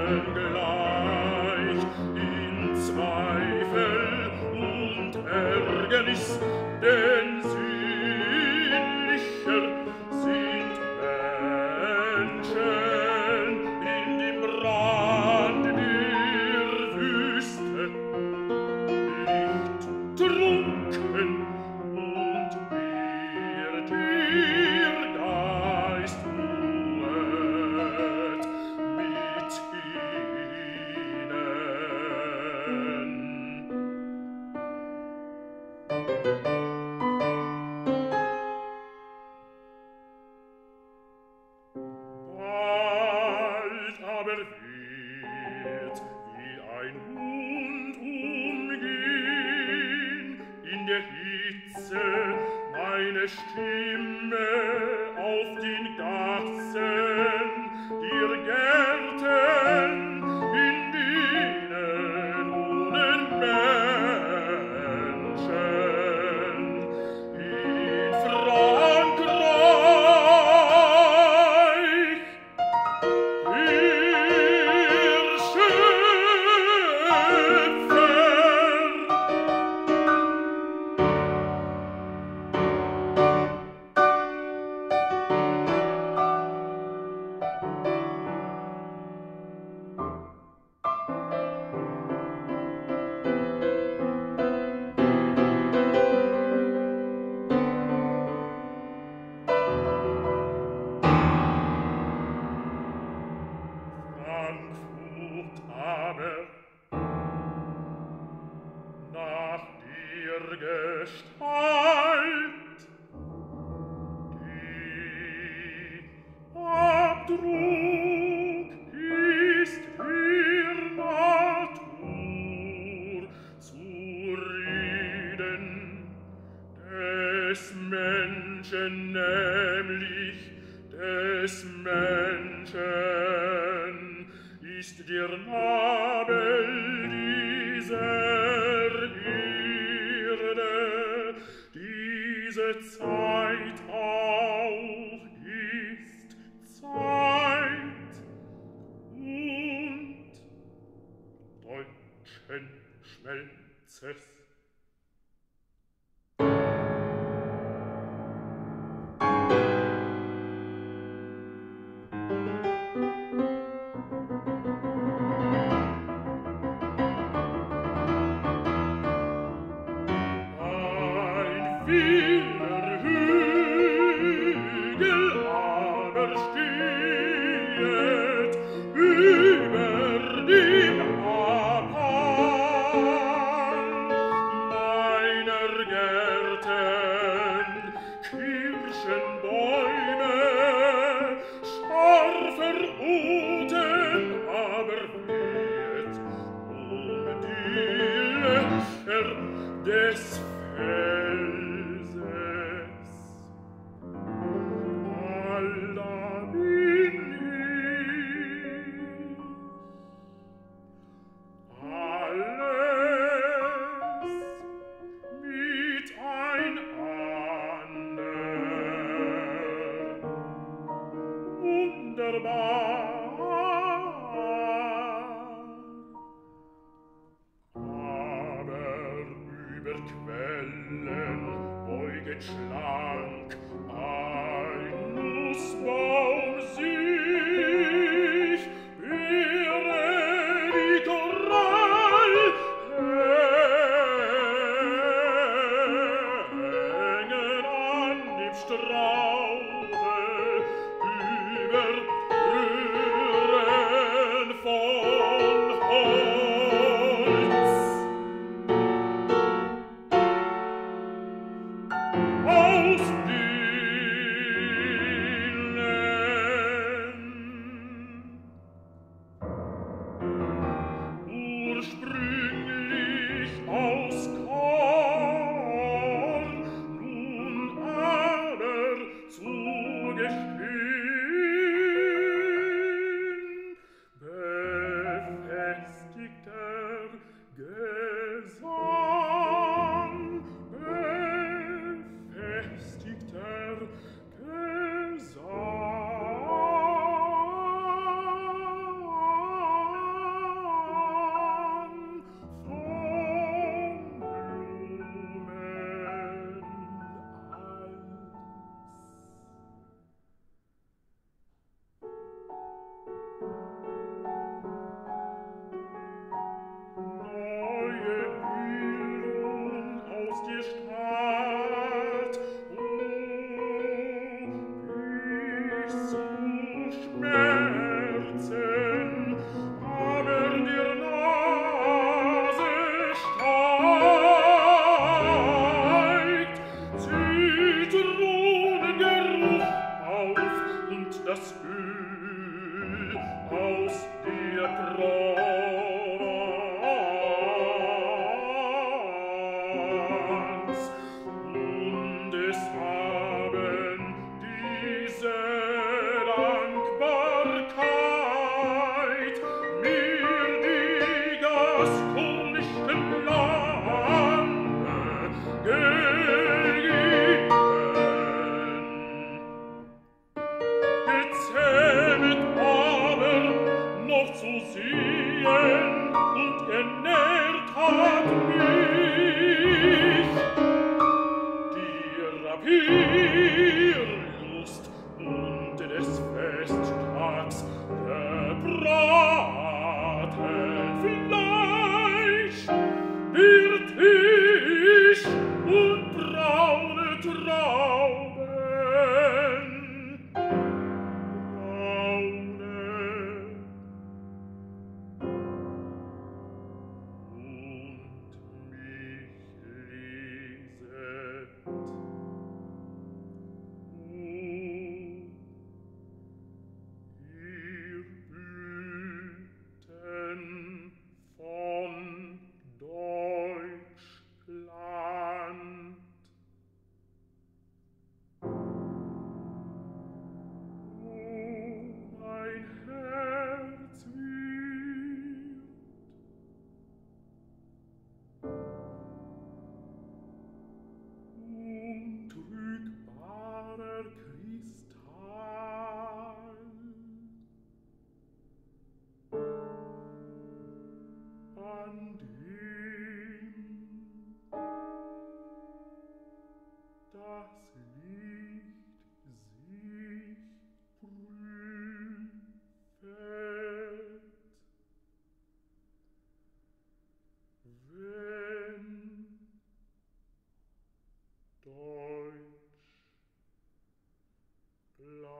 gleich in Zweifel und Ärgernis, denn sinnlicher sind Menschen in dem Brand der Wüste, lichttrunken und wird ihr Geist ruhet mit ihnen. Bald aber wird wie ein Hund umgehen in der Hitze meine Stimme auf den Gassen der Gärten, in denen wohnen Menschen. In Frankreich, ihr Schöpfer. Frankfurt aber nach der Gestalt, die Abdruck ist für Natur zu reden, des Menschen, nämlich des Menschen ist der Nabel dieser Erde, diese Zeit auch ist Zeit und deutschen Schmelzes. Wilder Hügel aber stehet über dem Abhang meiner Gärten, Kirschenbäume, scharfer Uten aber weht die Löcher des Felses. Allah bin ich, alles miteinander wunderbar. Über Quellen beuget schlank ein Nussbaum sich, Beere die Korall hängen an dem Strauche über Provence, und es haben diese Dankbarkeit mir die gaskonischen Lande gegeben. Gezähmet aber noch zu sehen und genährt hat mich die Rapierlust und des Festtags gebraten Fleisch, der Tisch und braune Trauben. Untrügbarer Kristall, an dem das Licht sich prüft, wenn Deutsch bleibt.